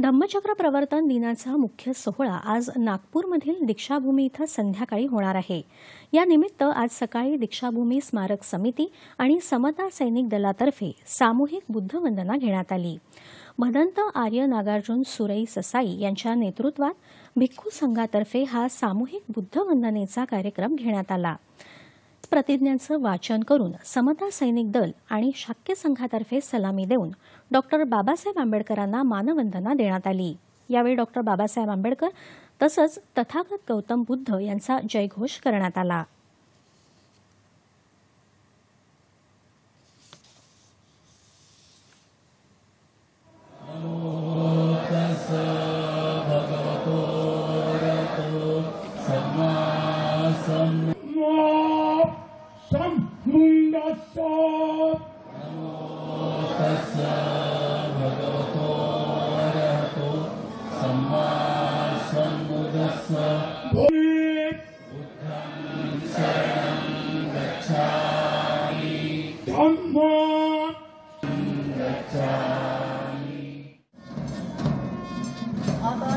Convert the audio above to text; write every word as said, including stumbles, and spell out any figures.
धम्मचक्र प्रवर्तन दिनाचा मुख्य सोहळा आज नागपूरमधील दीक्षाभूमी इथं संध्याकाळी होणार आहे। या निमित्त आज सकाळी दीक्षाभूमी स्मारक समिती आणि समता सैनिक दलातर्फे सामूहिक बुद्धवंदना घेण्यात आली। भदंत आर्य नागार्जुन सुरई ससाई यांच्या नेतृत्वात भिक्खू संघातर्फे हा सामूहिक बुद्धवंदनेचा कार्यक्रम घेण्यात आला। प्रतिज्ञांचं वाचन करून समता सैनिक दल आणि शाक्य संघातर्फे सलामी देऊन डॉक्टर बाबासाहेब आंबेडकरांना मानवंदना देण्यात आली। यावेळी डॉक्टर बाबासाहेब आंबेडकर तसंच तथागत गौतम बुद्ध यांचा जयघोष करण्यात आला। आता